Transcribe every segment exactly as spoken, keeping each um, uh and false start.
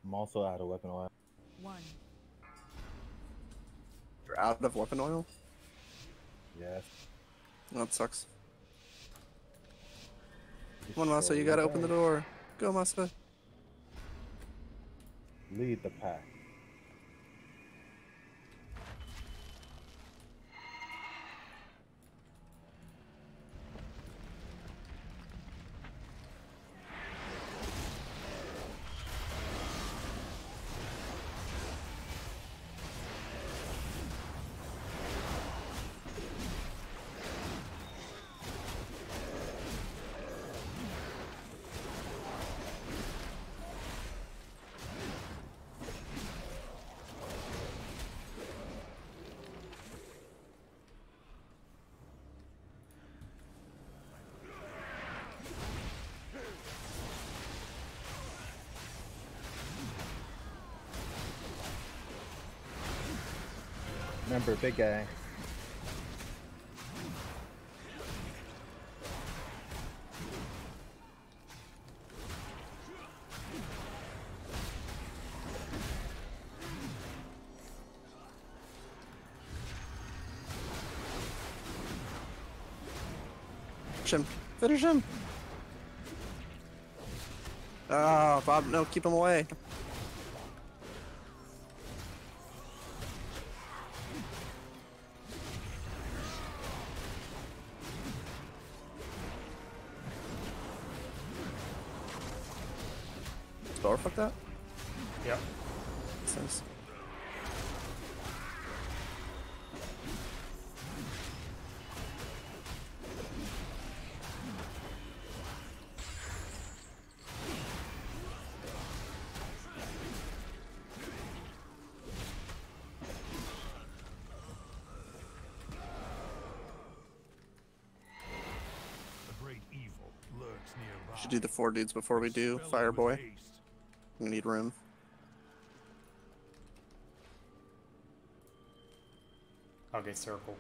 I'm also out of weapon oil. One. You're out of weapon oil? Yes. That sucks. Just Come on, Masa, you show gotta the open the way. door. Go, Masa. Lead the pack. Remember, big guy. Finish him. Finish him. Oh, Bob, no, keep him away. Door fuck that? Yep. Makes sense. A great evil lurks nearby. Should do the four dudes before we do Spell it Fire with Boy. haste. We need room. I'll get circled.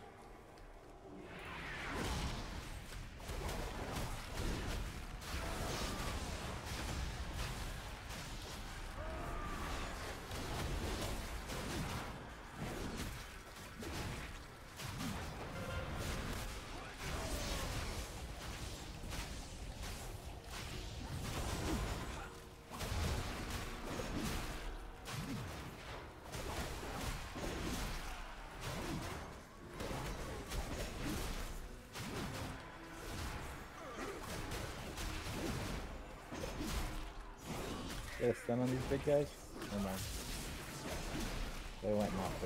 Get a stun on these big guys? Never mind. They went Moffat.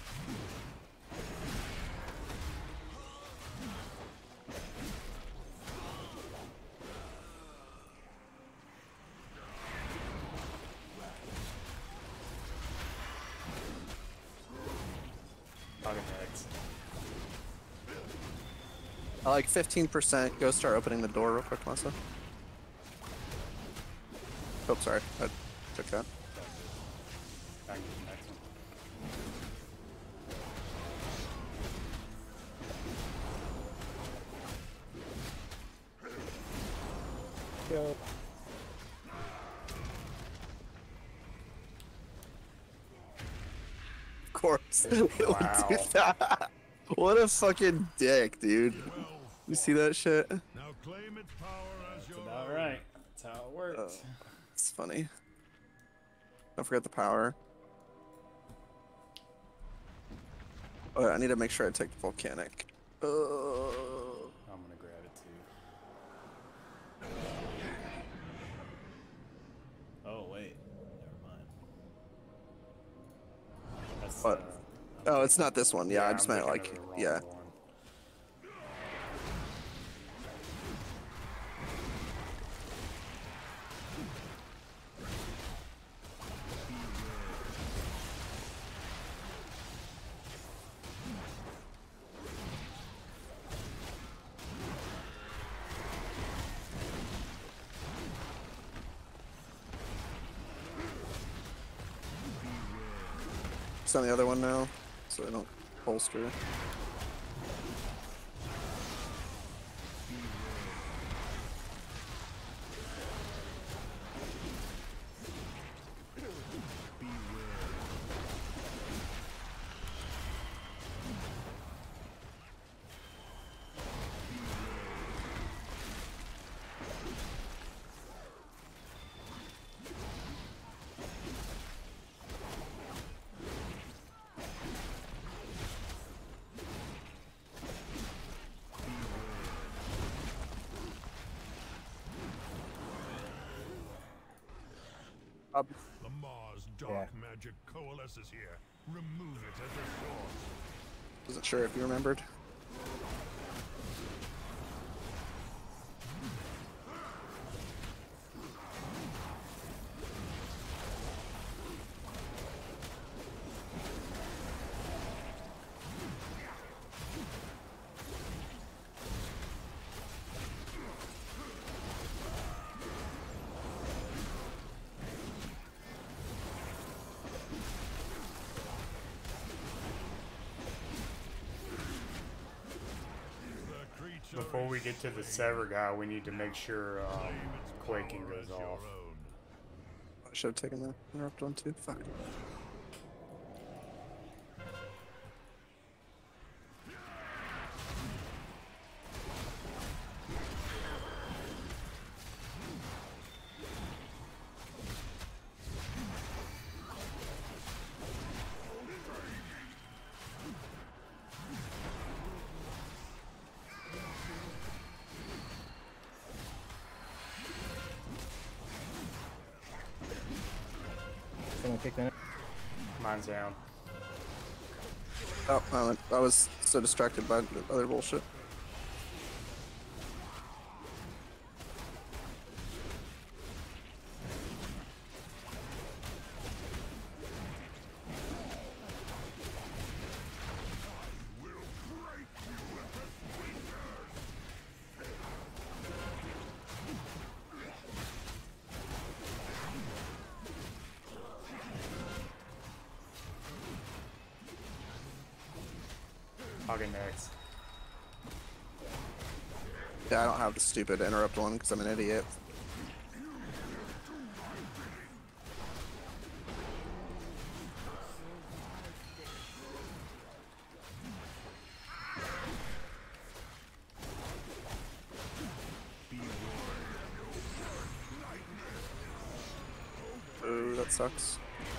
I'll get next. I like fifteen percent. Go start opening the door real quick, Masa. Oh, sorry. I took that. Back to the next one. Go. Of course. Wow. Dude, that- what a fucking dick, dude. You see that shit? Now claim its power as your All own. right. That's how it works. Oh. It's funny. Don't forget the power. Oh, I need to make sure I take the volcanic. Uh, I'm gonna grab it too. Oh wait, never mind. That's, What? uh, oh, it's not this one. Yeah, I just I'm meant thinking like, of the wrong yeah. one. It's on the other one now, so I don't holster. Up. The Mars dark Yeah. magic coalesces here. Remove it at the source. Wasn't sure if you remembered. The creature Before we is get to the slain. sever guy, we need to make sure um, Claim its quaking power goes as your off. own. I should have taken the interrupt one too. Fuck. Someone kicked in it. Mine's down. Oh, I, went, I was so distracted by the other bullshit. I'll get next. Yeah, I don't have the stupid interrupt one because I'm an idiot. Ooh, that sucks.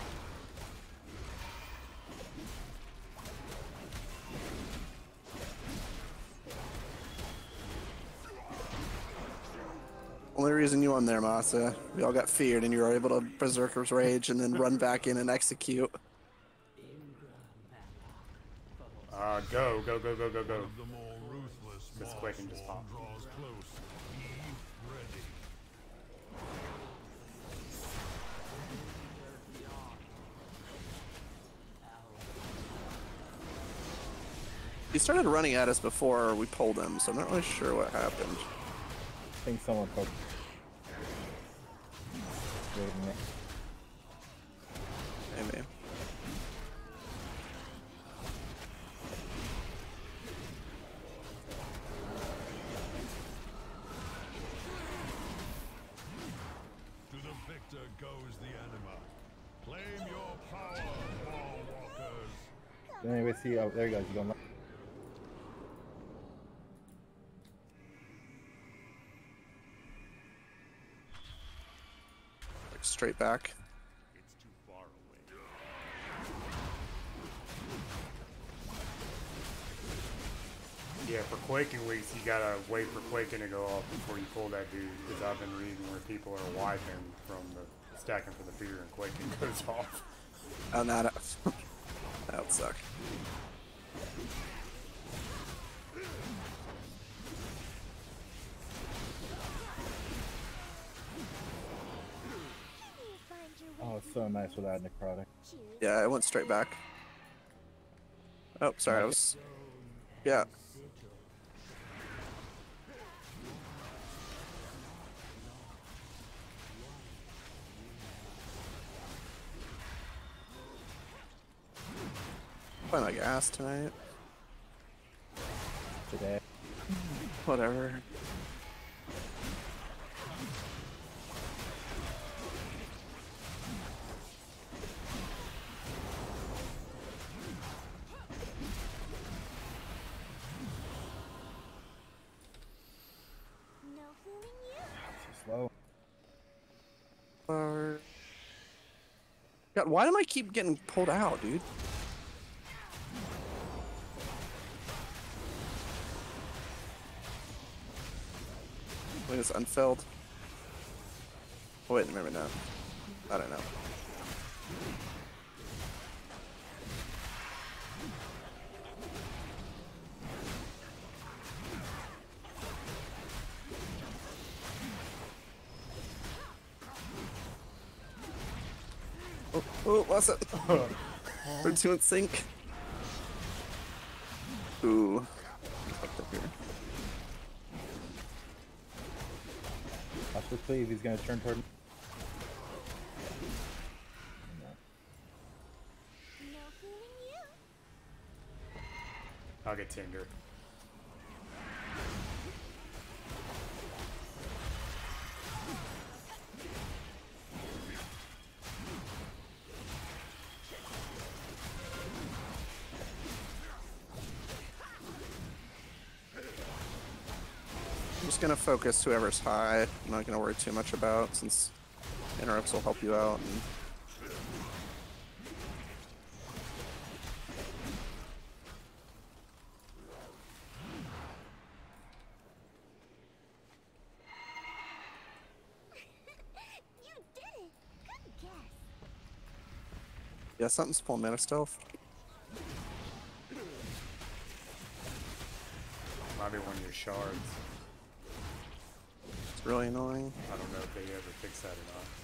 Only reason you won there, Masa. We all got feared and you were able to Berserker's Rage and then run back in and execute. Uh, go, go, go, go, go, go. The more ruthless This Mars quaking just swarm popped. draws close. Be ready. He started running at us before we pulled him, so I'm not really sure what happened. I think someone poked. Waiting it. Maybe. To the victor goes the anima. Claim your power, Wall Walkers. Anyway, see, oh, there he goes. You going? Like straight back. It's too far away. Yeah, for quaking weeks, you gotta wait for quaking to go off before you pull that dude. Because I've been reading where people are wiping from the stacking for the fear and quaking goes off. Oh, no, that that would suck. Oh, it's so nice without necrotic. Yeah, I went straight back. Oh, sorry, I was. Yeah. Playing like ass tonight. Today. Whatever. No fooling you. So slow. Flower. God, why do I keep getting pulled out, dude? Look, it's unfilled. Oh, wait, remember now. I don't know. Oh, oh, what's it? We're two in sync. Ooh. Fucked up here. Watch this cleave, he's gonna turn toward me. No fooling you. I'll get Tinder. I'm just gonna focus whoever's high. I'm not gonna worry too much about since interrupts will help you out. And You did it. Good guess. yeah, something's pulling mana stealth. Might be one of your shards. It's really annoying. I don't know if they ever fix that or not.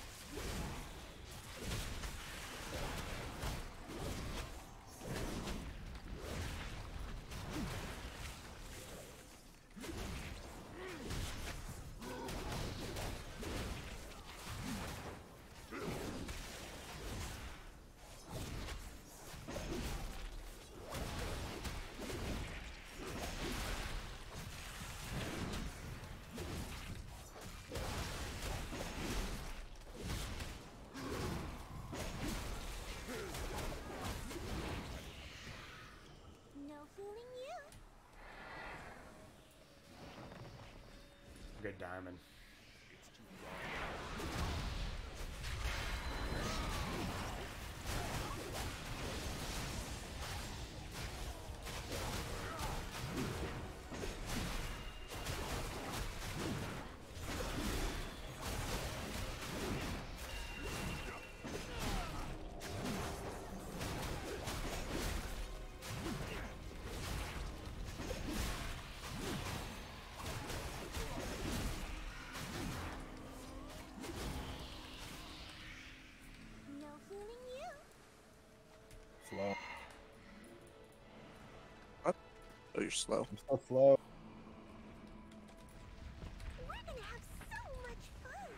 No fooling you. Good diamond. No fooling you. Slow. What? Oh, you're slow. I'm so slow. We're gonna have so much fun.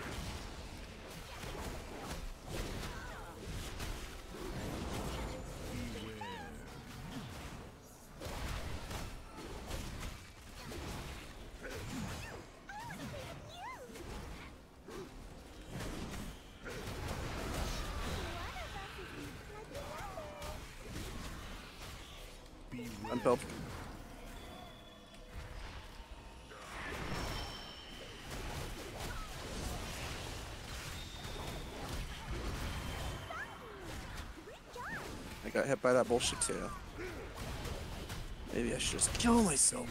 Unbuilt. I got hit by that bullshit too. Maybe I should just kill myself.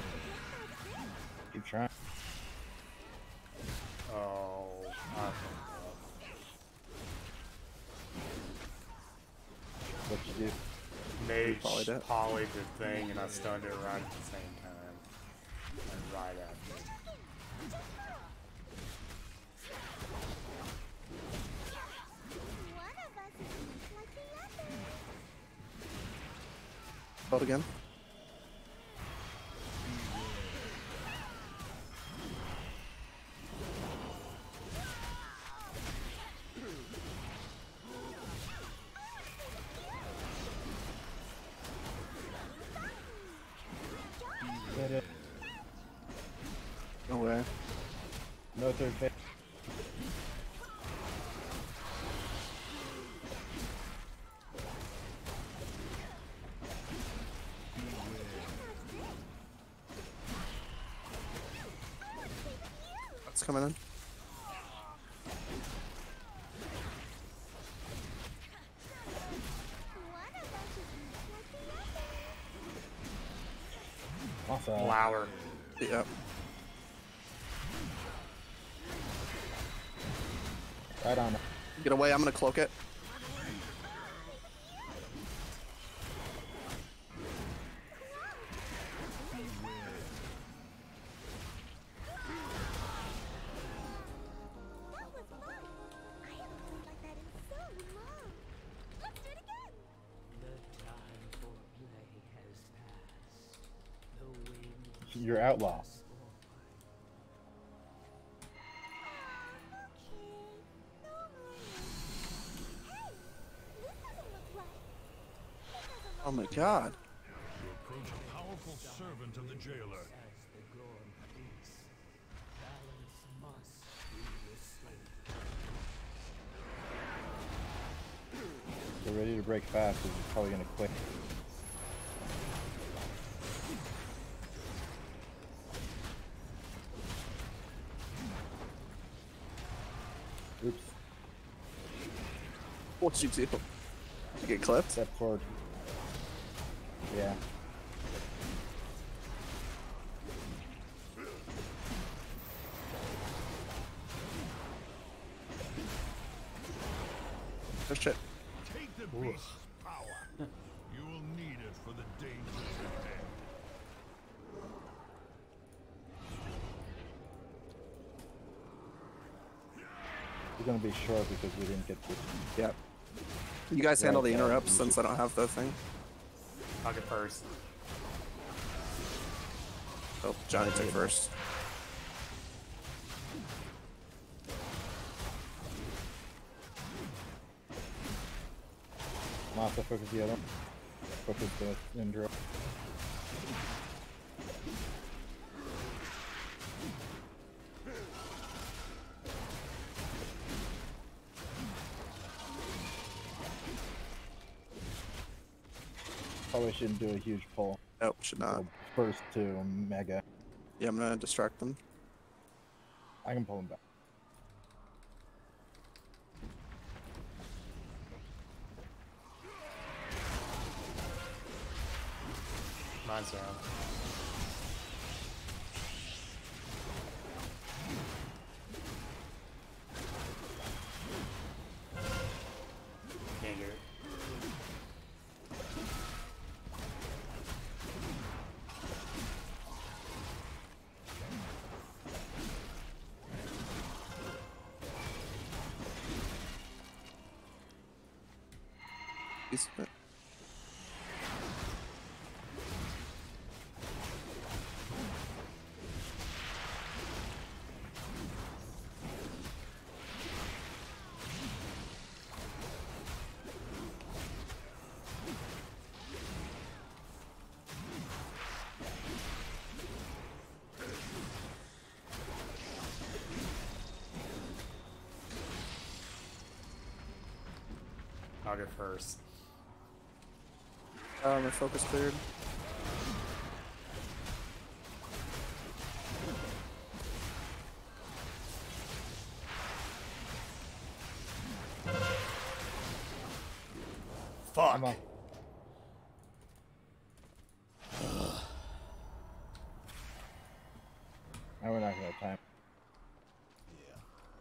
Keep trying. Oh, I fucked up. What you do? Mage polyed it. polyed the thing and I stunned it right at the same time. And right after. One of us is like the other. Build again. Hit it. No way. No third phase. That's coming in. One of us is like the other. Awesome. Flower. Yep. Right on it. Get away, I'm gonna cloak it. That was fun. I haven't played like that in so long. Let's do it again. The time for play has passed. The winds You're outlaw. Okay. No more. Hey, this doesn't look right. This doesn't look Oh my right. god. You approach a powerful servant of the jailer. as the Gorn peace. Balance must be restored. They're ready to break fast, because it's probably gonna quit. Oops. What'd you do? Did you get clipped? Step forward. Yeah. Oh shit. Take the beast's power. You will need it for the dangers ahead. We're gonna be short because we didn't get this. Yep. You guys handle the Right, yeah. interrupts since I don't have the thing. I'll get first. Oh, Johnny took first. Masa focus the other one. Focus the Indra. Probably shouldn't do a huge pull. Nope, should not. Go First to Mega. Yeah, I'm gonna distract them. I can pull him back. Mine's down. Can't do it. He's- I'll get first. Uh, my focus cleared. Fuck. Come on. Now we're not gonna have time. Yeah.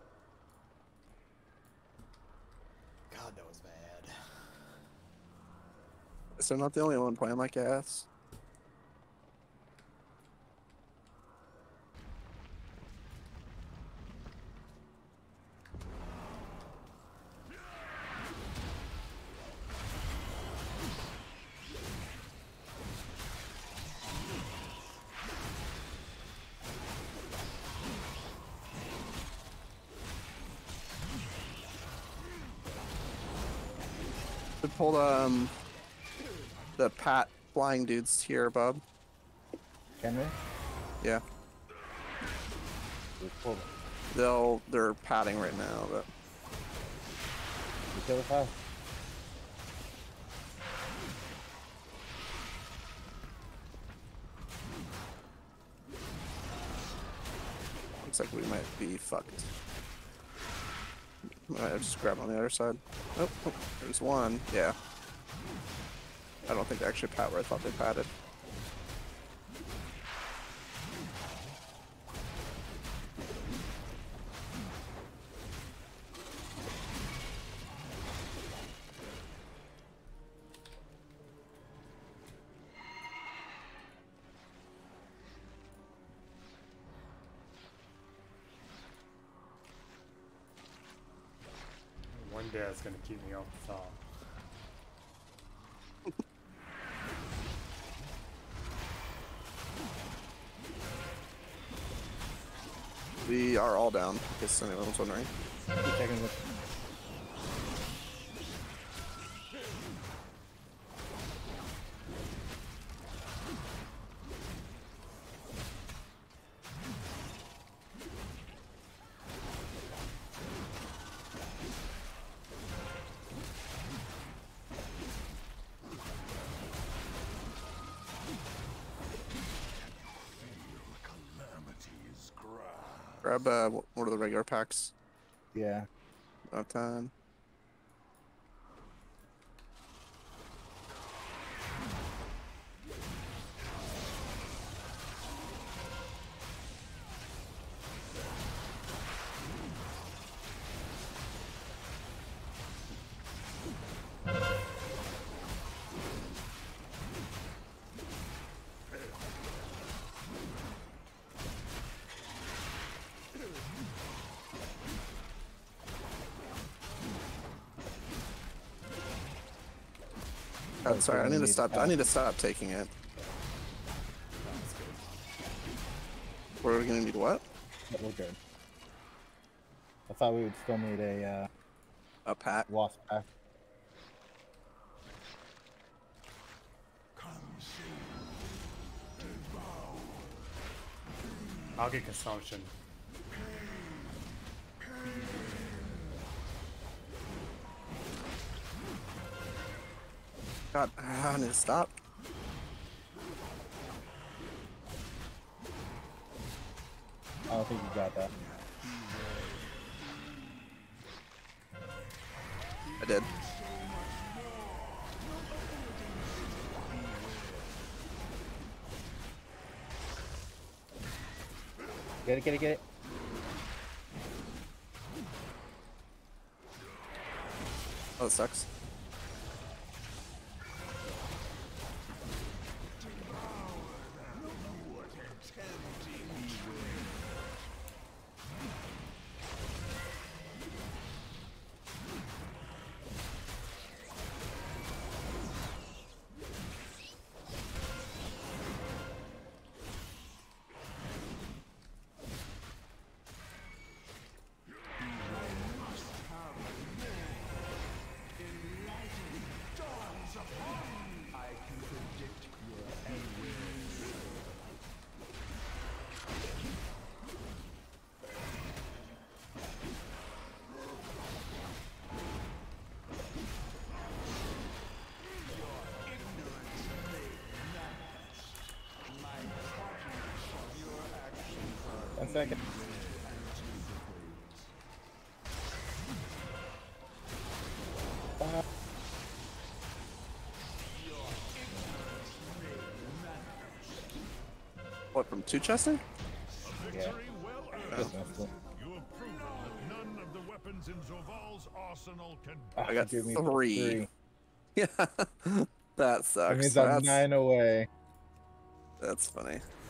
God, that was bad. So I'm not the only one playing like ass. We pulled um the Pat flying dudes here, Bob. Can we? Yeah, Just pull them. they'll they're patting right now, but You kill the fast. looks like we might be fucked. I just grab on the other side. Oh, oh, there's one. Yeah. I don't think they actually pat where I thought they patted. Yeah, it's gonna keep me off the top. We are all down, in case anyone was wondering. Keep checking with. Calamity's grasp. Grab uh, wh- what are the regular packs? Yeah. About time. I'm sorry, I need to stop. I need to stop taking it. We're gonna need what? But we're good. I thought we would still need a uh, A pack. wasp pack. I'll get consumption. God, I need to stop. I don't think you got that. I did. Get it, get it, get it. Oh, that sucks. One second. Uh, What, from two Chester? yeah. Victory well earned. That's messed up. You have proven that none of the weapons in Zoval's arsenal can Ah, I got give me three. Yeah, that That sucks. means I'm That's, nine away. that's funny.